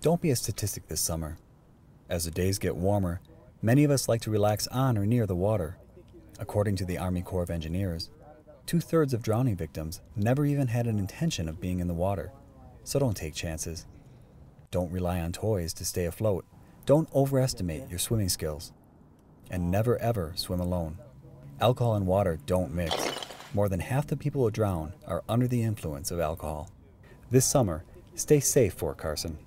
Don't be a statistic this summer. As the days get warmer, many of us like to relax on or near the water. According to the Army Corps of Engineers, 2/3 of drowning victims never even had an intention of being in the water, so don't take chances. Don't rely on toys to stay afloat. Don't overestimate your swimming skills. And never ever swim alone. Alcohol and water don't mix. More than half the people who drown are under the influence of alcohol. This summer, stay safe, Fort Carson.